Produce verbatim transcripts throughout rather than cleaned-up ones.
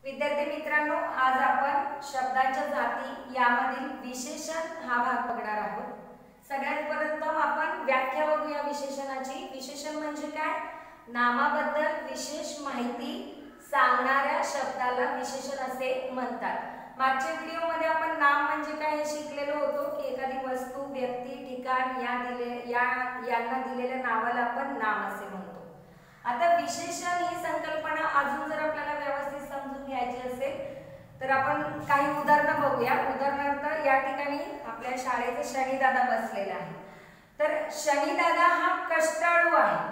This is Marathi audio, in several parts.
विद्यार्थी मित्रांनो, आज आपण शब्दाच्या जाती यामधील विशेषण हा भाग बघणार आहोत। सगळ्यात प्रथम आपण व्याख्या बघूया विशेषणाची। विशेषण म्हणजे काय? नामाबद्दल विशेष माहिती सांगणाऱ्या शब्दाला विशेषण असे म्हणतात। मागच्या व्हिडिओमध्ये आपण नाम म्हणजे काय हे शिकलेलो होतो की एखादी वस्तू, व्यक्ती, ठिकाण या दिले या यांना दिलेल्या नावाला आपण नाम असे म्हणतो। आता विशेषण ही संकल्पना अजून जर आपल्याला व्यवस्थित समजून घ्यायची असेल तर आपण काही उदाहरणं बघूया। उदाहरणार्थ या ठिकाणी आपल्या शाळेचे शनीदादा बसलेला आहे। तर शनीदादा हा कष्टाळू आहे।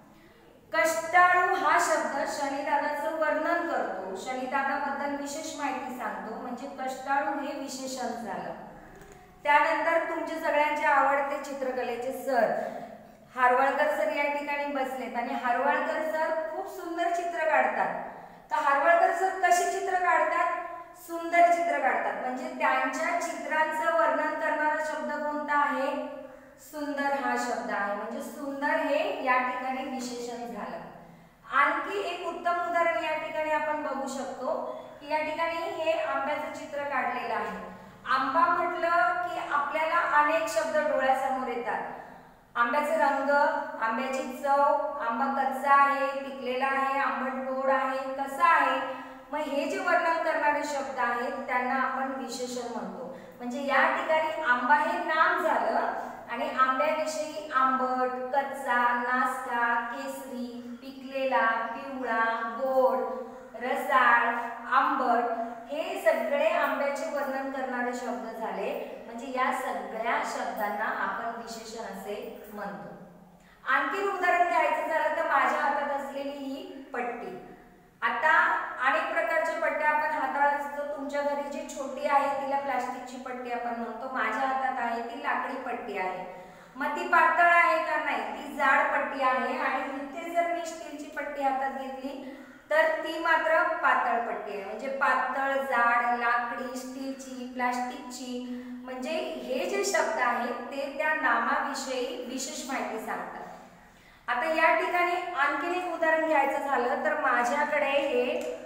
कष्टाळू हा शब्द शनीदादाचं वर्णन करतो, शनीदादाबद्दल विशेष माहिती सांगतो, म्हणजे कष्टाळू हे विशेषण झालं। त्यानंतर तुमचे सगळ्यांचे आवडते चित्रकलेचे सर हारवाळकर सर या ठिकाणी बसलेत आणि हारवाळकर सर खूप सुंदर चित्र काढतात। तर हारवाळकर सर कशी चित्र काढतात? सुंदर चित्र काढतात, म्हणजे त्यांच्या चित्रांचं वर्णन करणारा शब्द कोणता आहे? सुंदर हा शब्द आहे, म्हणजे सुंदर हे या ठिकाणी विशेषण झालं। आणखी एक उत्तम उदाहरण या ठिकाणी आपण बघू शकतो की या ठिकाणी हे आंब्याचं चित्र काढलेलं आहे। आंबा म्हटलं की आपल्याला अनेक शब्द डोळ्यासमोर येतात। आंब्याचे रंग, आंब्याची चव, आंबा कच्चा आहे, पिकलेला आहे, आंबट गोड आहे, कसा आहे, मग हे जे वर्णन करणारे शब्द आहेत त्यांना आपण विशेषण म्हणतो। म्हणजे या ठिकाणी आंबा हे नाम झालं आणि आंब्याविषयी आंबट, कच्चा, नासका, केसरी, पिकलेला, पिवळा, गोड, रसाळ, आंबट हे सगळे आंब्याचे वर्णन करणारे शब्द झाले। म्हणजे या सगळ्या शब्दांना आपण विशेषण असे म्हणतो। आणखी उदाहरण द्यायचं झालं तर माझ्या हातात असलेली ही पट्टी। आता अनेक प्रकारच्या पट्ट्या आपण हाताळत असतो। तुमच्या घरी जी छोटी आहे तिला प्लास्टिकची पट्टी आपण म्हणतो, माझ्या हातात आहे ती लाकडी पट्टी आहे। मग ती पातळ आहे का? नाही, ती जाड पट्टी आहे। आणि इथे जर मी स्टीलची पट्टी हातात घेतली तर ती मात्र पातळ पट्टी आहे। म्हणजे पातळ, जाड, लाकडी, स्टीलची, प्लास्टिकची, म्हणजे हे जे शब्द आहेत ते त्या नामाविषयी विशेष माहिती सांगतात। आता या ठिकाणी आणखीन एक उदाहरण घ्यायचं झालं तर माझ्याकडे हे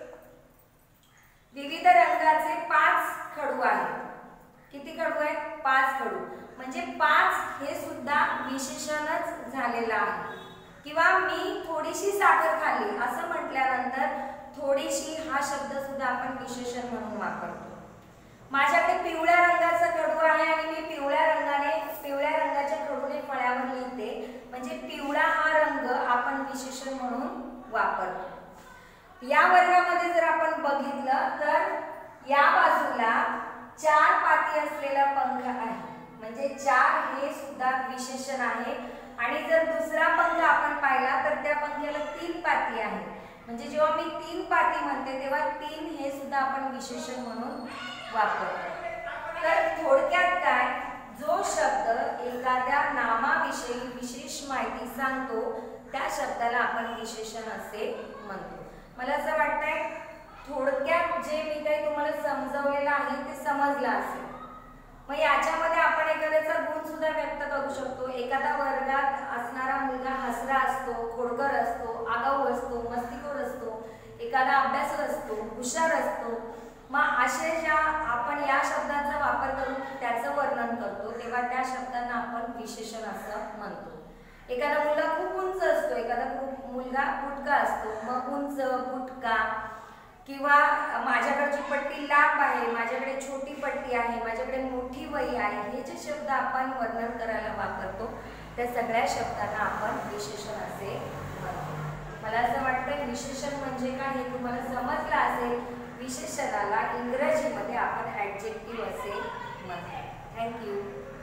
विविध रंगाचे पाच खडू आहेत। किती खडू आहेत? पाच खडू, म्हणजे पाच हे सुद्धा विशेषणच झालेलं आहे। किंवा मी थोडीशी साखर खाल्ली असं म्हटल्यानंतर थोडीशी हा शब्द सुद्धा आपण विशेषण म्हणून वापरतो। माझ्याकडे पिवळ्या रंगाचा खडू आहे आणि मी पिवळ्या रंगाने पिवळ्या रंगाच्या खडूने फळ्यावर लिहिते, म्हणजे पिवळा हा रंग आपण विशेषण म्हणून वापरतो। या वर्गामध्ये जर आपण बघितलं तर या बाजूला चार पाती असलेला पंख आहे, म्हणजे चार हे सुद्धा विशेषण आहे। आणि जर दुसरा पंख आपण पाहिला तर त्या पंख्याला तीन पाती आहे, म्हणजे जेव्हा मी तीन पाती म्हणते तेव्हा तीन हे सुद्धा आपण विशेषण म्हणून वापरतो। तर थोडक्यात काय, जो शब्द एखाद्या नामाविषयी विशेष माहिती सांगतो त्या शब्दाला आपण विशेषण असे म्हणतो। मला असं वाटतंय थोडक्यात जे मी काही तुम्हाला समजवलेलं आहे ते समजलं असेल। मग याच्यामध्ये आपण एखाद्याचा गुण सुद्धा व्यक्त करू शकतो। एखादा वर्गात असणारा मुलगा हसरा असतो, खोडकर असतो, आगाऊ असतो, मस्तीखोर असतो, एखादा अभ्यासू असतो, हुशार असतो। मग असे ज्या आपण या शब्दांचा वापर करून त्याचं वर्णन करतो तेव्हा त्या शब्दांना आपण विशेषण असं म्हणतो। एखादा मुलगा खूप उंच असतो, एखादा मुलगा बुटका असतो, मग उंच, बुटका, किंवा माझ्याकडची पट्टी लांब आहे, माझ्याकडे छोटी पट्टी आहे, माझ्याकडे मोठी वही आहे, हे जे शब्द आपण वर्णन करायला वापरतो त्या सगळ्या शब्दांना आपण विशेषण असे म्हणतो। मला असं वाटतं विशेषण म्हणजे काय हे तुम्हाला समजलं असेल। विशेषणाला इंग्रजीमध्ये आपण ॲडजेक्टिव्ह असे म्हणतो। थँक्यू।